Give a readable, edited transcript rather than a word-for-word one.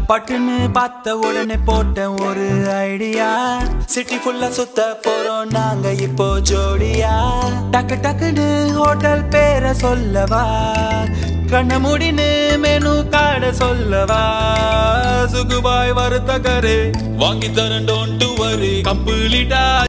பட்டுன்னு பார்த்த உடனே போட்டேன் ஒரு ஐடியா. சிட்டி ஃபுல்லா சுத்த போறோம் நாங்க இப்போ ஜோடியா. டக்கு டக்குன்னு ஹோட்டல் பேரை சொல்லவா, கண்ண முடின்னு மெனு கார்ட சொல்லவா. சுகுபாய் வறுத்த கரு வாங்கி தரேன், டோன்ட் வரி கம்ப்ளீட்டா.